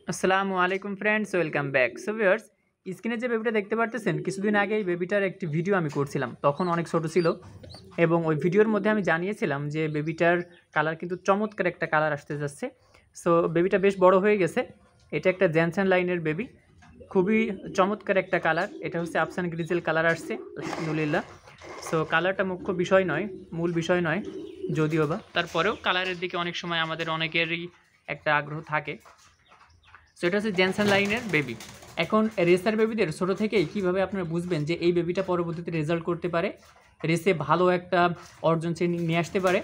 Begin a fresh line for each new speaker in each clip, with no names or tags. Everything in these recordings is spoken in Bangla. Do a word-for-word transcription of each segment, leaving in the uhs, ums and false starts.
আসসালামু আলাইকুম friends, welcome back. So viewers, স্ক্রিনে যে বেবিটা দেখতে পারতেছেন, কিছুদিন আগে এই বেবিটার একটি ভিডিও আমি করছিলাম। তখন অনেক ছোট ছিল এবং ওই ভিডিওর মধ্যে আমি জানিয়েছিলাম যে বেবিটার কালার কিন্তু চমৎকার একটা কালার আসতে যাচ্ছে। সো বেবিটা বেশ বড় হয়ে গেছে। এটা একটা জেনসন লাইনের বেবি, খুবই চমৎকার একটা কালার। এটা হচ্ছে আফসান গ্রিজেল কালার আসছে, আলহামদুলিল্লাহ। সো কালারটা মুখ্য বিষয় নয়, মূল বিষয় নয় যদিও বা, তারপরেও কালারের দিকে অনেক সময় আমাদের অনেকেরই একটা আগ্রহ থাকে। সো এটা হচ্ছে জেনসন লাইনের বেবি। এখন রেসার বেবিদের ছোটো থেকেই কীভাবে আপনারা বুঝবেন যে এই বেবিটা পরবর্তীতে রেজাল্ট করতে পারে, রেসে ভালো একটা অর্জন সে নিয়ে আসতে পারে,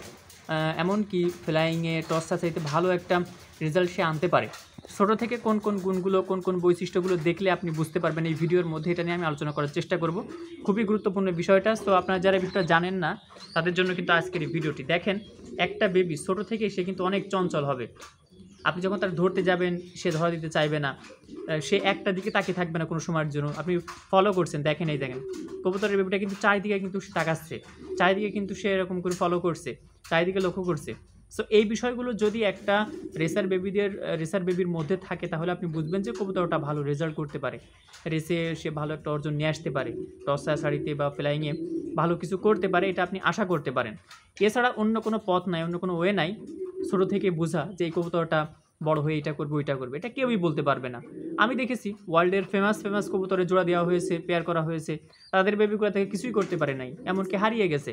এমনকি ফ্লাইংয়ে টসটা চাইতে ভালো একটা রেজাল্ট সে আনতে পারে। ছোটো থেকে কোন কোন গুণগুলো, কোন কোন বৈশিষ্ট্যগুলো দেখলে আপনি বুঝতে পারবেন এই ভিডিওর মধ্যে, এটা নিয়ে আমি আলোচনা করার চেষ্টা করব। খুবই গুরুত্বপূর্ণ বিষয়টা। তো আপনারা যারা বিষয়টা জানেন না তাদের জন্য কিন্তু আজকের এই ভিডিওটি দেখেন। একটা বেবি ছোটো থেকে সে কিন্তু অনেক চঞ্চল হবে। আপনি যখন তার ধরতে যাবেন সে ধরা দিতে চাইবে না, সে একটা দিকে তাকিয়ে থাকবে না কোনো সময়ের জন্য। আপনি ফলো করছেন, দেখেন এই দেখেন কবুতরের বেবিটা কিন্তু চারিদিকে কিন্তু সে তাকাচ্ছে, চারিদিকে কিন্তু সে এরকম করে ফলো করছে, চারিদিকে লক্ষ্য করছে। সো এই বিষয়গুলো যদি একটা রেসার বেবিদের রেসার বেবির মধ্যে থাকে তাহলে আপনি বুঝবেন যে কবুতরটা ভালো রেজাল্ট করতে পারে, রেসে সে ভালো একটা অর্জন নিয়ে আসতে পারে, টসা শাড়িতে বা ফ্লাইংয়ে ভালো কিছু করতে পারে, এটা আপনি আশা করতে পারেন। এছাড়া অন্য কোনো পথ নাই, অন্য কোনো ওয়ে নাই ছোটো থেকে বোঝা যে এই কবুতরটা বড় হয়ে এটা করবে ওইটা করবে, এটা কেউই বলতে পারবে না। আমি দেখেছি ওয়ার্ল্ডের ফেমাস ফেমাস কবুতরের জোড়া দেওয়া হয়েছে, পেয়ার করা হয়েছে, তাদের বেবিগুলো থেকে কিছুই করতে পারে নাই, এমনকি হারিয়ে গেছে।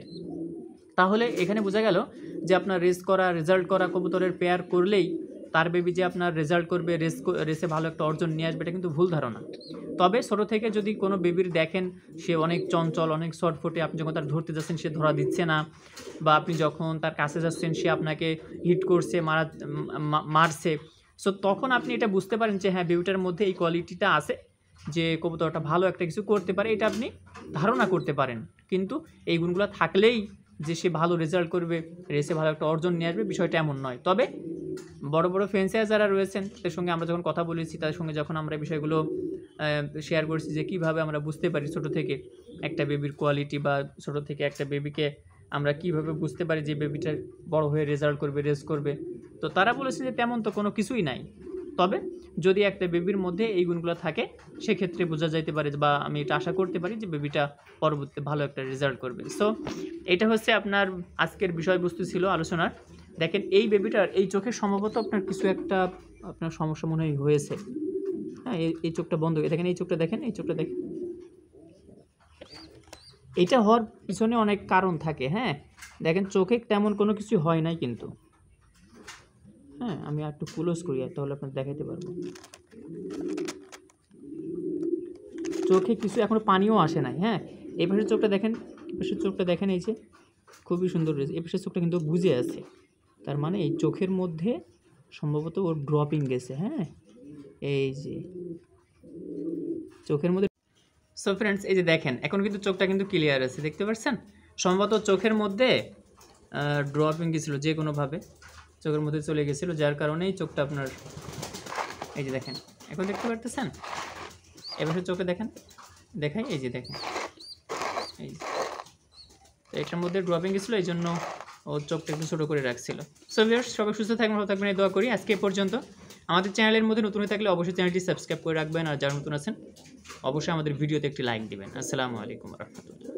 তাহলে এখানে বোঝা গেল যে আপনার রেস করা, রেজাল্ট করা কবুতরের পেয়ার করলেই তার বেবি যে আপনার রেজাল্ট করবে, রেস রেসে ভালো একটা অর্জন নিয়ে আসবে, এটা কিন্তু ভুল ধারণা। তবে ছোটো থেকে যদি কোনো বেবির দেখেন সে অনেক চঞ্চল, অনেক শর্টফুটে, আপনি যখন তার ধরতে যাচ্ছেন সে ধরা দিচ্ছে না, বা আপনি যখন তার কাছে যাচ্ছেন সে আপনাকে হিট করছে, মারা মারছে, সো তখন আপনি এটা বুঝতে পারেন যে হ্যাঁ বেবিটার মধ্যে এই কোয়ালিটিটা আছে যে কবুতরটা ভালো একটা কিছু করতে পারে, এটা আপনি ধারণা করতে পারেন। কিন্তু এই গুণগুলো থাকলেই যে সে ভালো রেজাল্ট করবে, রেসে ভালো একটা অর্জন নিয়ে আসবে, বিষয়টা এমন নয়। তবে বড় বড় ফ্যান্সিয়ার যারা রয়েছেন তাদের সঙ্গে আমরা যখন কথা বলেছি, তাদের সঙ্গে যখন আমরা বিষয়গুলো শেয়ার করছি যে কীভাবে আমরা বুঝতে পারি ছোটো থেকে একটা বেবির কোয়ালিটি, বা ছোটো থেকে একটা বেবিকে আমরা কীভাবে বুঝতে পারি যে বেবিটা বড় হয়ে রেজাল্ট করবে, রেস করবে, তো তারা বলেছে যে তেমন তো কোনো কিছুই নাই। তবে যদি একটা বেবির মধ্যে এই গুণগুলো থাকে সেক্ষেত্রে বোঝা যাইতে পারে, বা আমি এটা আশা করতে পারি যে বেবিটা পরবর্তীতে ভালো একটা রেজাল্ট করবে। সো এটা হচ্ছে আপনার আজকের বিষয়বস্তু ছিল আলোচনার। দেখেন এই বেবিটার এই চোখের সম্ভবত আপনার কিছু একটা আপনার সমস্যা মনে হয় হয়েছে। হ্যাঁ, এই চোখটা বন্ধ, দেখেন এই চোখটা দেখেন, এই চোখটা দেখেন। এটা হওয়ার পিছনে অনেক কারণ থাকে। হ্যাঁ, দেখেন চোখে তেমন কোনো কিছু হয় নাই কিন্তু। হ্যাঁ, আমি আর একটু ক্লোজ করি তাহলে আপনার দেখাতে পারবো। চোখে কিছু এখনো পানিও আসে নাই। হ্যাঁ, এই পাশের চোখটা দেখেন, এই পাশের চোখটা দেখেন, এই যে খুবই সুন্দর রয়েছে। এই পাশের চোখটা কিন্তু বুঝে আছে, তার মানে এই চোখের মধ্যে সম্ভবত ওর ড্রপিং গেছে। হ্যাঁ, এই যে চোখের মধ্যে। সো ফ্রেন্ডস, এই যে দেখেন এখন কিন্তু চোখটা কিন্তু ক্লিয়ার আছে, দেখতে পাচ্ছেন। সম্ভবত চোখের মধ্যে ড্রপিং গেছিলো, যে কোনোভাবে চোখের মধ্যে চলে গেছিলো, যার কারণেই চোখটা আপনার এই যে দেখেন এখন দেখতে পারতেছেন। এবার চোখে দেখেন, দেখাই, এই যে দেখেন, এই এটার মধ্যে ড্রপিং গেছিলো, এই জন্য ওর চোখটা একটু ছোটো করে রাখছিল। সো ভিউয়ার্স, সবাই সুস্থ থাকবেন, ভালো থাকবেন, এই দোয়া করি। আজকে পর্যন্ত। আমাদের চ্যানেলের মধ্যে নতুন হয়ে থাকলে অবশ্যই চ্যানেলটি সাবস্ক্রাইব করে রাখবেন, আর যারা নতুন আছেন অবশ্যই আমাদের ভিডিওতে একটি লাইক দিবেন। আসসালামু আলাইকুম রহমতুল্লাহ।